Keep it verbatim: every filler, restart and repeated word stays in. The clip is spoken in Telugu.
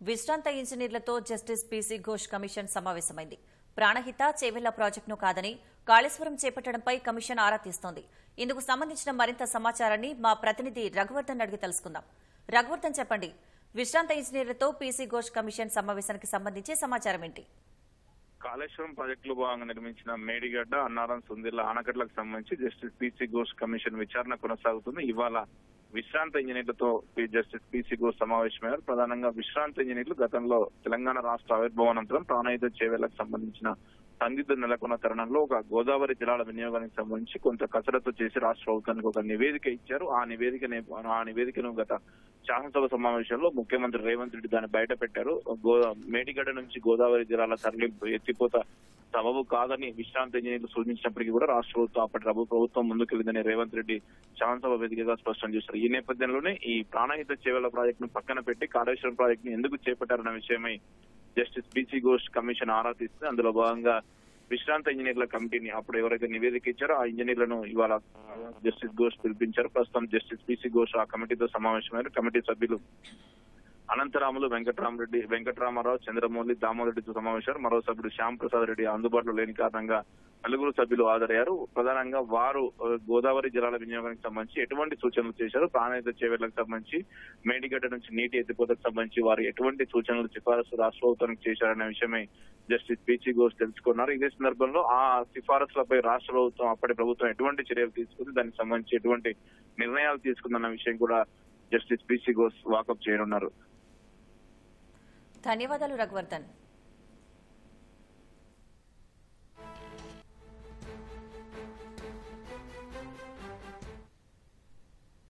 విశ్రాంత ఇంజనీర్లతో జస్టిస్ పీసీ ఘోష్ కమిషన్ సమావేశమైంది. ప్రాణహిత చేవెళ్ల ప్రాజెక్టును కాదని కాళేశ్వరం చేపట్టడంపై కమిషన్ ఆరా తీస్తోంది. ఇందుకు సంబంధించిన మరింత సమాచారాన్ని మా ప్రతినిధి రఘువర్ధన్ అడిగి తెలుసుకుందాం. రఘువర్ధన్, చెప్పండి, విశ్రాంత ఇంజనీర్లతో పీసీ ఘోష్ కమిషన్ సమావేశానికి సంబంధించి సమాచారం ఏంటి? కాళేశ్వరం ప్రాజెక్టులో భాగంగా నిర్మించిన మేడిగడ్డ, అన్నారం, సుందిర్ల ఆనకట్లకు సంబంధించి జస్టిస్ పీసీ ఘోష్ కమిషన్ విచారణ కొనసాగుతుంది. ఇవాళ విశ్రాంత ఇంజనీర్లతో జస్టిస్ పీసీ ఘోష్ సమావేశమయ్యారు. ప్రధానంగా విశ్రాంత ఇంజనీర్లు గతంలో తెలంగాణ రాష్ట్ర ఆవిర్భావానంతరం ప్రాణహిత చేవెళ్లకు సంబంధించిన సందిగ్ధం నెలకొన్న తరుణంలో ఒక గోదావరి జలాల వినియోగానికి సంబంధించి కొంత కసరత్తు చేసి రాష్ట్ర ప్రభుత్వానికి ఒక నివేదిక ఇచ్చారు. ఆ నివేదిక ఆ నివేదికను గత శాసనసభ సమావేశంలో ముఖ్యమంత్రి రేవంత్ రెడ్డి దాన్ని బయట పెట్టారు. మేడిగడ్డ నుంచి గోదావరి జలాల తరలింపు ఎత్తిపోత సబబు కాదని విశ్రాంత ఇంజనీర్లు సూచించినప్పటికీ కూడా రాష్ట్ర ప్రభుత్వం అప్పటి ప్రభుత్వం ముందుకెళ్లిందని రేవంత్ రెడ్డి శాసనసభ వేదికగా స్పష్టం చేశారు. ఈ నేపథ్యంలోనే ఈ ప్రాణహిత చేవెళ్ల ప్రాజెక్టును పక్కన పెట్టి కాళేశ్వరం ప్రాజెక్టును ఎందుకు చేపట్టారన్న విషయమై జస్టిస్ పీసీ ఘోష్ కమిషన్ ఆరా తీస్తుంది. అందులో భాగంగా విశ్రాంత ఇంజనీర్ల కమిటీని అప్పుడు ఎవరైతే నివేదిక ఇచ్చారో ఆ ఇంజనీర్లను ఇవాళ జస్టిస్ ఘోష్ పిలిపించారు. ప్రస్తుతం జస్టిస్ పీసీ ఘోష్ ఆ కమిటీతో సమావేశమయ్యారు. కమిటీ సభ్యులు అనంతరాములు, వెంకటరామరెడ్డి, వెంకటరామారావు, చంద్రమౌళి, దామోదరెడ్డితో సమావేశారు. మరో సభ్యుడు శ్యామ్ ప్రసాద్ రెడ్డి అందుబాటులో లేని కారణంగా నలుగురు సభ్యులు హాజరయ్యారు. ప్రధానంగా వారు గోదావరి జలాల వినియోగానికి సంబంధించి ఎటువంటి సూచనలు చేశారు, ప్రాణహిత చేవెళ్లకు సంబంధించి మేడిగడ్డ నుంచి నీటి ఎత్తిపోతకు సంబంధించి వారు ఎటువంటి సూచనలు సిఫారసు రాష్ట్ర ప్రభుత్వానికి చేశారనే విషయమై జస్టిస్ పీసీ ఘోష్ తెలుసుకున్నారు. ఇదే సందర్భంలో ఆ సిఫారసులపై రాష్ట్ర ప్రభుత్వం అప్పటి ప్రభుత్వం ఎటువంటి చర్యలు తీసుకుంది, దానికి సంబంధించి ఎటువంటి నిర్ణయాలు తీసుకుందన్న విషయం కూడా జస్టిస్ పీసీ ఘోష్ వాకప్ చేయనున్నారు. ధన్యవాదాలు రఘువర్ధన్.